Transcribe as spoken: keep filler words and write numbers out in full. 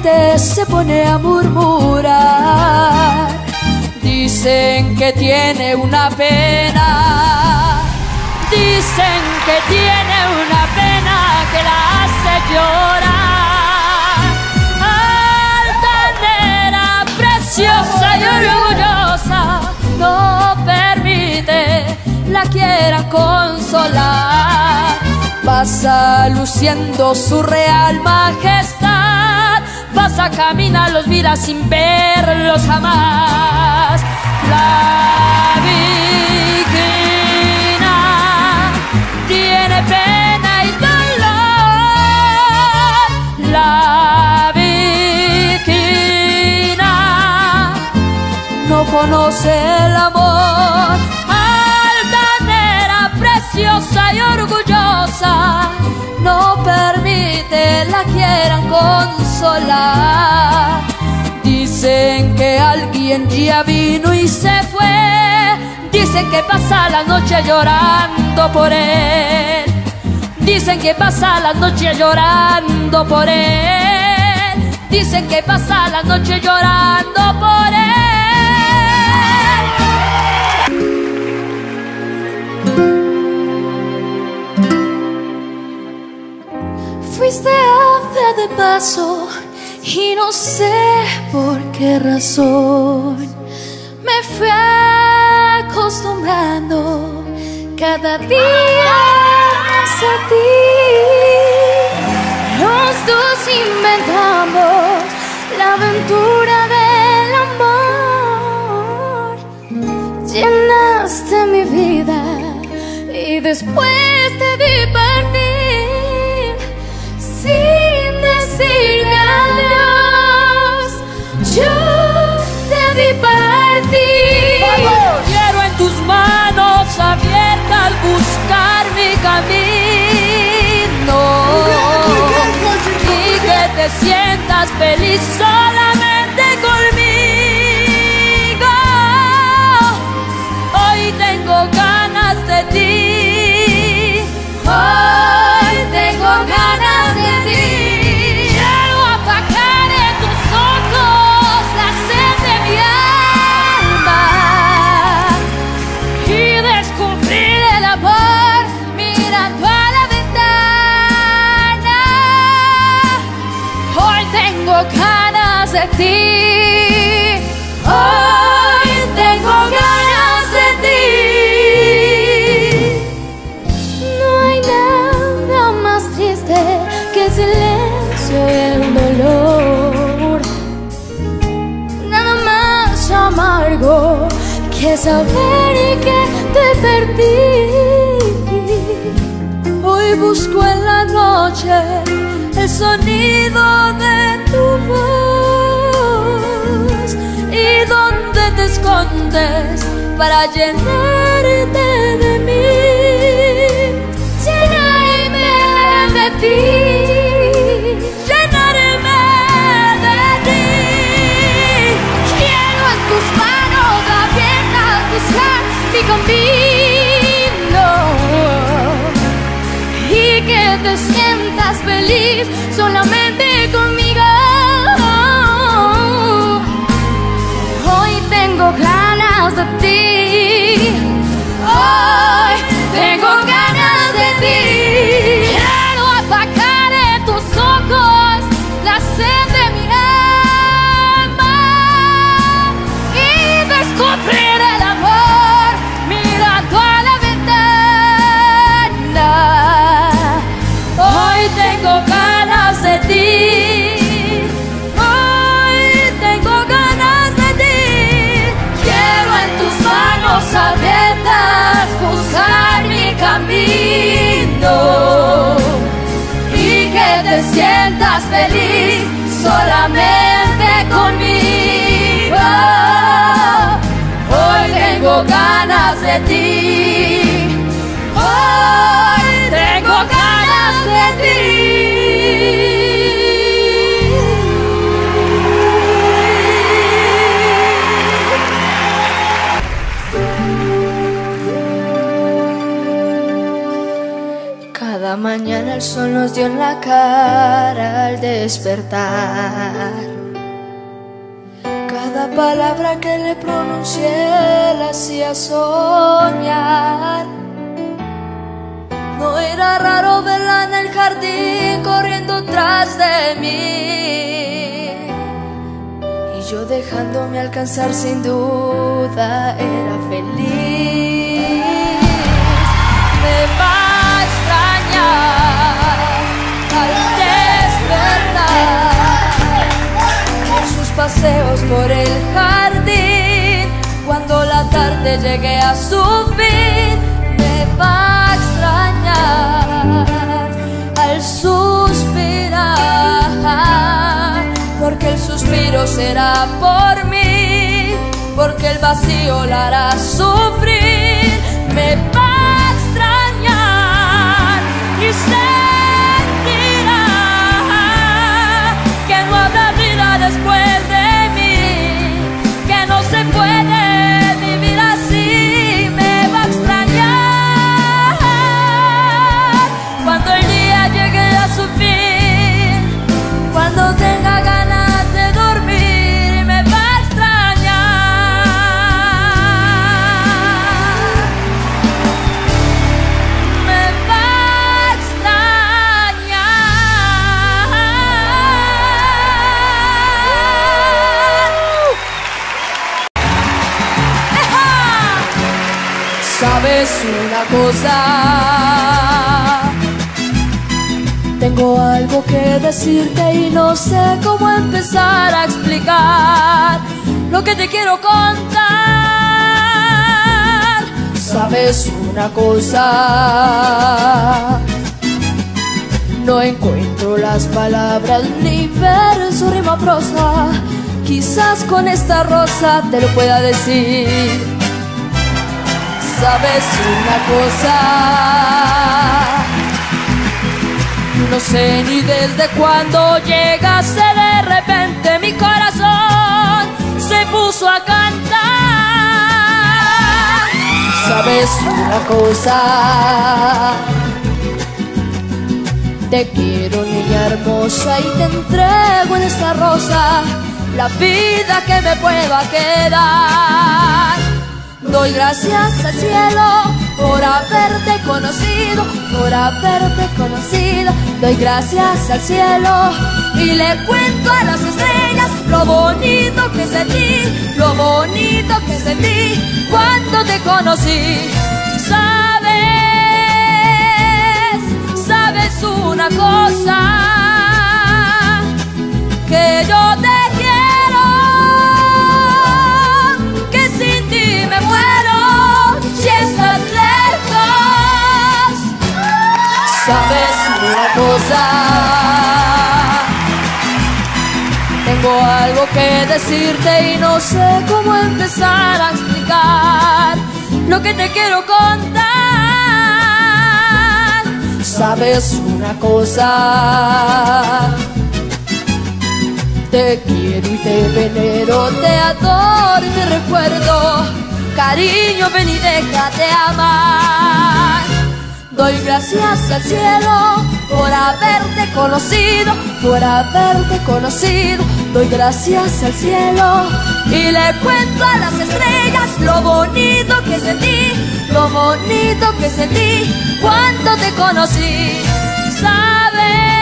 repente se pone a murmurar. Dicen que tiene una pena, dicen que tiene una pena que la hace llorar. Altanera, preciosa y orgullosa, no permite la quieran consolar. Pasa luciendo su real majestad, pasa, camina, los mira sin verlos jamás. La Virgina tiene pena y dolor. La Virgina no conoce el amor. Altanera, preciosa y orgullosa, no permite la quieran consolar. Dicen que alguien ya vino y se fue, dicen que pasa la noche llorando por él, dicen que pasa la noche llorando por él, dicen que pasa la noche llorando por él. Fuiste ave de paso y no sé por qué razón me fui acostumbrando cada día más a ti. Los dos inventamos la aventura del amor. Llenaste mi vida y después te vi partir sin decirme adiós. Yo te vi partir. ¡Vamos! Quiero en tus manos abiertas buscar mi camino y que te sientas feliz solamente conmigo. Hoy tengo ganas de ti. Hoy tengo ganas de ti. Quiero apagar en tus ojos la sed de mi alma y descubrir el amor mirando a la ventana. Hoy tengo ganas de ti. Hoy tengo ganas de ti. Que el silencio y el dolor, nada más amargo que saber que te perdí. Hoy busco en la noche el sonido de tu voz y donde te escondes para llenarte de mí. De ti, llenarme de ti. Quiero en tus manos abiertas buscar mi camino y que te sientas feliz solamente conmigo. Hoy tengo ganas de ti. Hoy tengo ganas de ti. La sed de mi alma y descubrir el amor mirando a la ventana. Hoy tengo ganas de ti. Hoy tengo ganas de ti. Quiero en tus manos abiertas buscar mi camino y que te sientas feliz solamente conmigo. Hoy tengo ganas de ti. Hoy tengo ganas de ti. Cada mañana el sol nos dio en la cara al despertar. Cada palabra que le pronuncié la hacía soñar. No era raro verla en el jardín corriendo tras de mí, y yo dejándome alcanzar, sin duda era feliz. Me va a extrañar al despertar, en sus paseos por el jardín, cuando la tarde llegue a su fin. Me va a extrañar al suspirar, porque el suspiro será por mí, porque el vacío la hará sufrir. Me va a extrañar y sentirá que no habrá vida después de mí, que no se puede vivir así. Me va a extrañar cuando el día llegue a su fin, cuando tenga ganas de dormir. Me va a extrañar, me va a extrañar. ¿Sabes una cosa? Tengo algo que decirte y no sé cómo empezar a explicar lo que te quiero contar. ¿Sabes una cosa? No encuentro las palabras, ni verso, rima, prosa. Quizás con esta rosa te lo pueda decir. ¿Sabes una cosa? No sé ni desde cuándo llegaste, de repente mi corazón se puso a cantar. ¿Sabes una cosa? Te quiero, niña hermosa, y te entrego en esta rosa la vida que me pueda quedar. Doy gracias al cielo por haberte conocido, por haberte conocido. Doy gracias al cielo y le cuento a las estrellas lo bonito que sentí, lo bonito que sentí cuando te conocí. Sabes, sabes una cosa, que yo te quiero, que sin ti me muero si estás lejos. ¿Sabes una cosa? Tengo algo que decirte y no sé cómo empezar a explicar lo que te quiero contar. ¿Sabes una cosa? Te quiero y te venero, te adoro y te recuerdo. Cariño, ven y déjate amar. Doy gracias al cielo por haberte conocido, por haberte conocido. Doy gracias al cielo y le cuento a las estrellas lo bonito que sentí, lo bonito que sentí cuando te conocí. ¿Sabes?